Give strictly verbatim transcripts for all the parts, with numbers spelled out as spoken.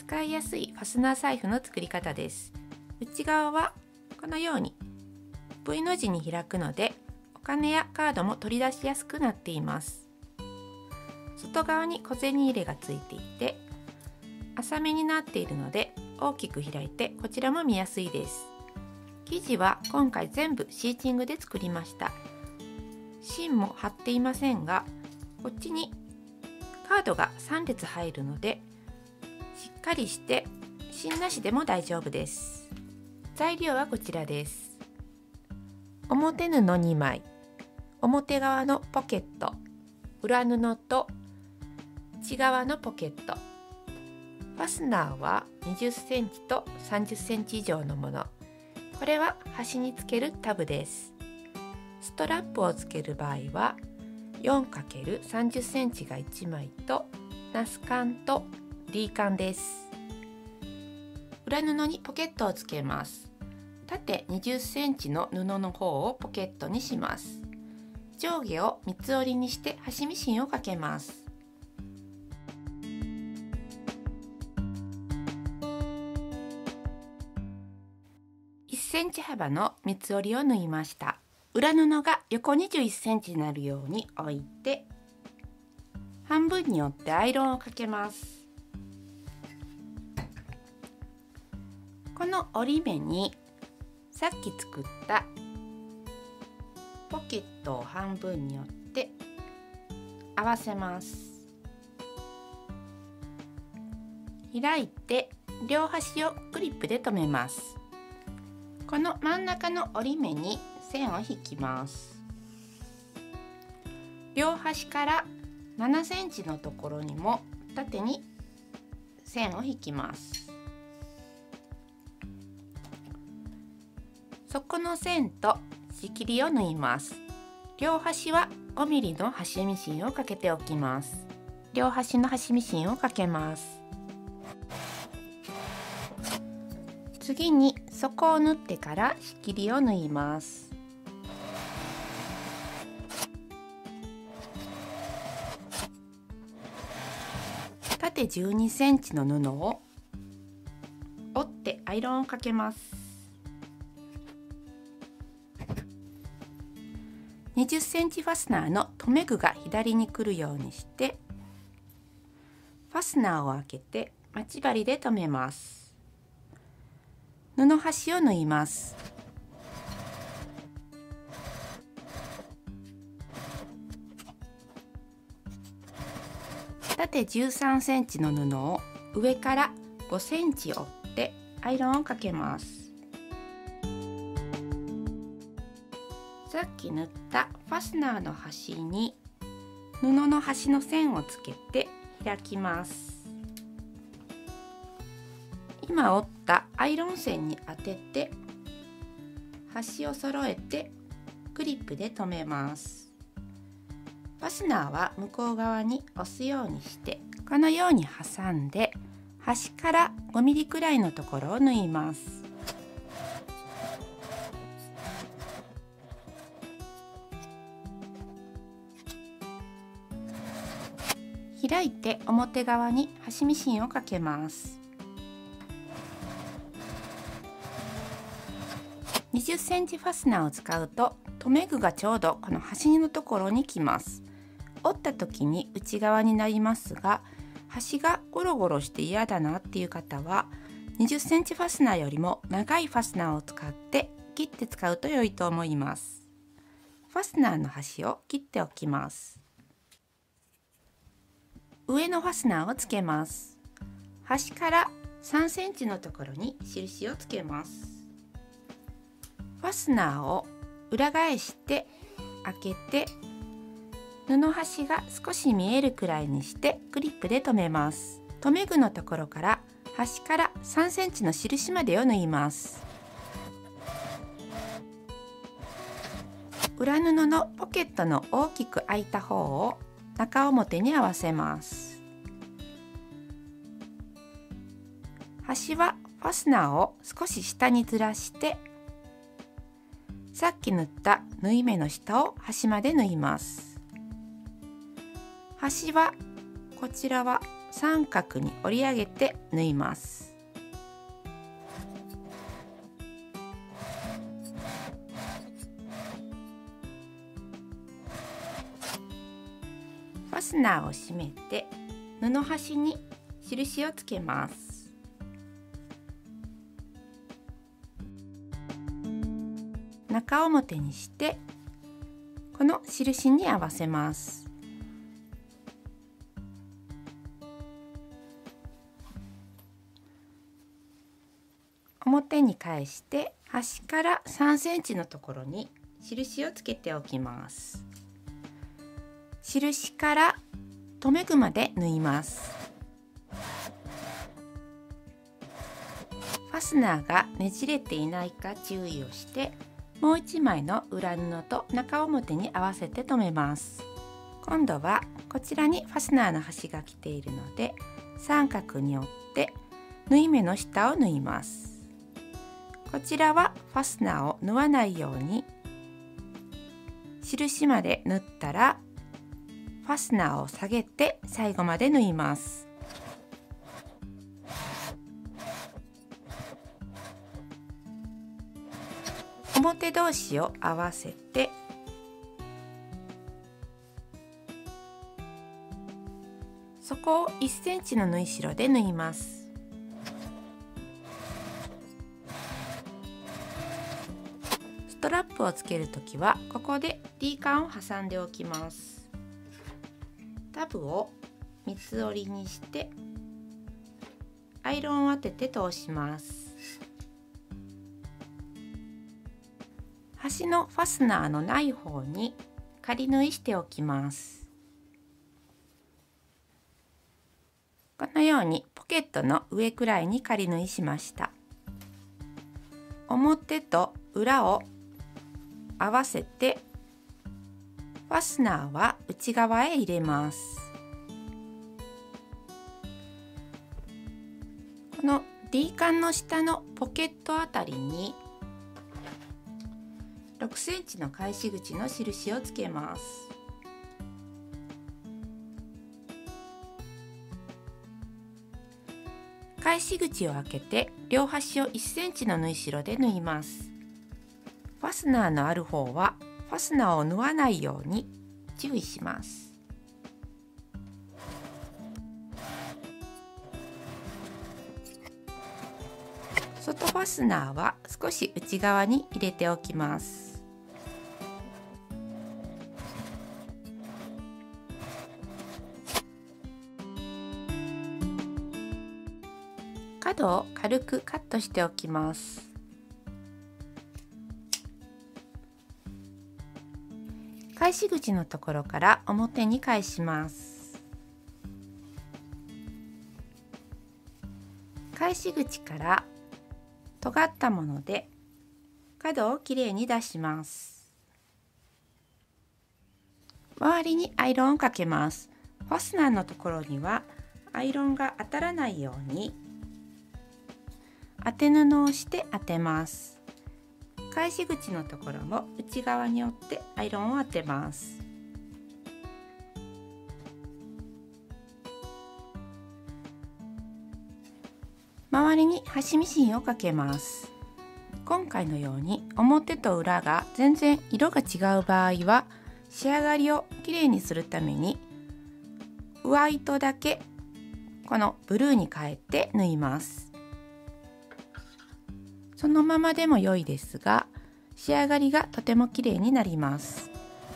使いやすいファスナー財布の作り方です。内側はこのように V の字に開くので、お金やカードも取り出しやすくなっています。外側に小銭入れがついていて、浅めになっているので大きく開いて、こちらも見やすいです。生地は今回全部シーチングで作りました。芯も貼っていませんが、こっちにカードがさん列入るので、しっかりして芯なしでも大丈夫です。材料はこちらです。表布にまい、表側のポケット、裏布と内側のポケット。ファスナーはにじゅっセンチとさんじゅっセンチ以上のもの。これは端につけるタブです。ストラップをつける場合は よんかけるさんじゅっセンチがいちまいとナス缶と D 缶です。裏布にポケットをつけます。縦にじゅっセンチの布の方をポケットにします。上下を三つ折りにして端ミシンをかけます。いっセンチ幅の三つ折りを縫いました。裏布が横にじゅういっセンチになるように置いて、半分に折ってアイロンをかけます。この折り目にさっき作ったポケットを半分に折って合わせます。開いて両端をクリップで留めます。この真ん中の折り目に線を引きます。両端からななセンチのところにも縦に線を引きます。底の線と仕切りを縫います。両端はごミリの端ミシンをかけておきます。両端の端ミシンをかけます。次に底を縫ってから仕切りを縫います。縦じゅうにセンチの布を折ってアイロンをかけます。にじゅっセンチファスナーの留め具が左に来るようにして、ファスナーを開けて待ち針で留めます。布端を縫います。縦じゅうさんセンチの布を上からごセンチ折ってアイロンをかけます。さっき縫ったファスナーの端に布の端の線をつけて開きます。今折ったアイロン線に当てて端を揃えてクリップで留めます。ファスナーは向こう側に押すようにしてこのように挟んで端からごミリくらいのところを縫います。開いて表側に端ミシンをかけます。にじゅっセンチファスナーを使うと留め具がちょうどこの端のところに来ます。折った時に内側になりますが、端がゴロゴロして嫌だなっていう方はにじゅっセンチファスナーよりも長いファスナーを使って切って使うと良いと思います。ファスナーの端を切っておきます。上のファスナーをつけます。端からさんセンチのところに印をつけます。ファスナーを裏返して開けて布端が少し見えるくらいにしてクリップで留めます。留め具のところから端からさんセンチの印までを縫います。裏布のポケットの大きく開いた方を中表に合わせます。端はファスナーを少し下にずらしてさっき縫った縫い目の下を端まで縫います。端はこちらは三角に折り上げて縫います。ファスナーを締めて布端に印をつけます。中表にしてこの印に合わせます。表に返して端からさんセンチのところに印をつけておきます。印から留め具まで縫います。ファスナーがねじれていないか注意をして、もういちまいの裏布と中表に合わせて留めます。今度はこちらにファスナーの端が来ているので、三角に折って縫い目の下を縫います。こちらはファスナーを縫わないように印まで縫ったら、ファスナーを下げて最後まで縫います。表同士を合わせて底をいっセンチの縫い代で縫います。ストラップをつけるときはここで D カンを挟んでおきます。タブを三つ折りにしてアイロンを当てて通します。端のファスナーのない方に仮縫いしておきます。このようにポケットの上くらいに仮縫いしました。表と裏を合わせてファスナーは内側へ入れます。この D カンの下のポケットあたりにろくセンチの返し口の印をつけます。返し口を開けて両端をいっセンチの縫い代で縫います。ファスナーのある方はファスナーを縫わないように注意します。外ファスナーは少し内側に入れておきます。角を軽くカットしておきます。返し口のところから表に返します。返し口から尖ったもので角をきれいに出します。周りにアイロンをかけます。ファスナーのところにはアイロンが当たらないように当て布をして当てます。返し口のところも内側に折ってアイロンを当てます。周りに端ミシンをかけます。今回のように表と裏が全然色が違う場合は、仕上がりをきれいにするために上糸だけこのブルーに変えて縫います。そのままでも良いですが、仕上がりがとてもきれいになります。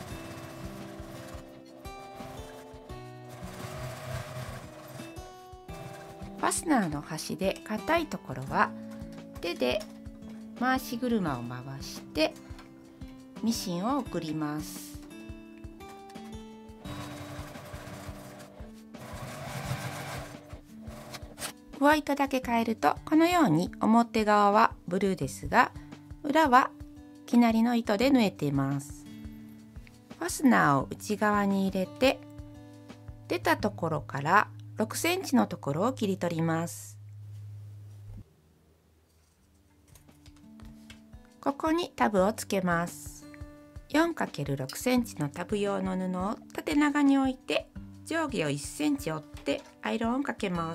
ファスナーの端で硬いところは手で回し車を回してミシンを送ります。上糸だけ変えるとこのように表側はブルーですが、裏は生成りの糸で縫えています。ファスナーを内側に入れて出たところからろくセンチのところを切り取ります。ここにタブをつけます。よんかけるろくセンチのタブ用の布を縦長に置いて上下をいっセンチ折っってアイロンをかけます。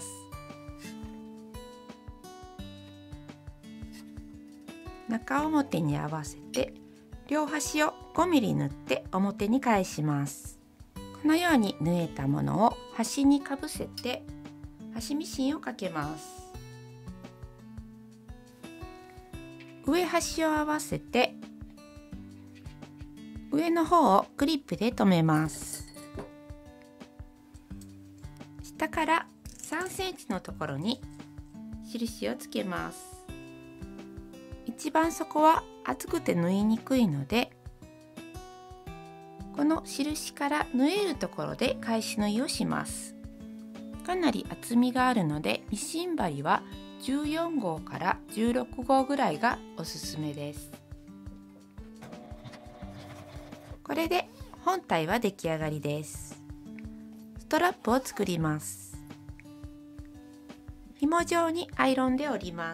中表に合わせて両端をごミリ縫って表に返します。このように縫えたものを端にかぶせて端ミシンをかけます。上端を合わせて上の方をクリップで留めます。下からさんセンチのところに印をつけます。一番底は厚くて縫いにくいので、この印から縫えるところで返し縫いをします。かなり厚みがあるのでミシン針はじゅうよん号からじゅうろく号ぐらいがおすすめです。これで本体は出来上がりです。ストラップを作ります。紐状にアイロンで折ります。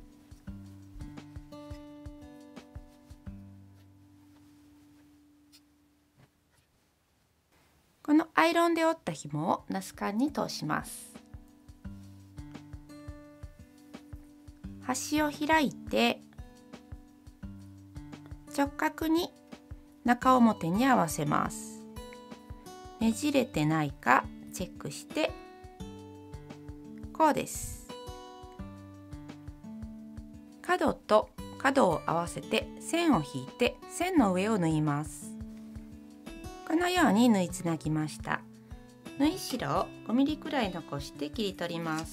このアイロンで折った紐をナスカンに通します。端を開いて直角に中表に合わせます。ねじれてないかチェックしてこうです。角と角を合わせて線を引いて線の上を縫います。このように縫いつなぎました。縫い代をごミリくらい残して切り取ります。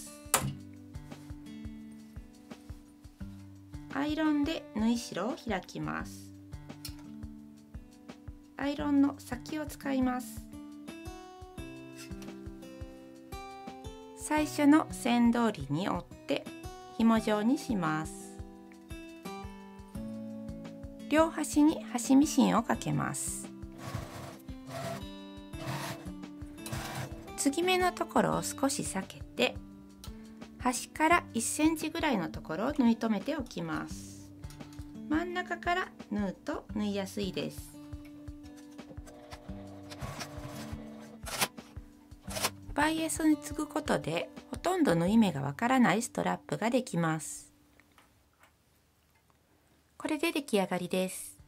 アイロンで縫い代を開きます。アイロンの先を使います。最初の線通りに折って紐状にします。両端に端ミシンをかけます。継ぎ目のところを少し避けて端からいっセンチぐらいのところを縫い留めておきます。真ん中から縫うと縫いやすいです。バイアスに継ぐことでほとんど縫い目がわからないストラップができます。これで出来上がりです。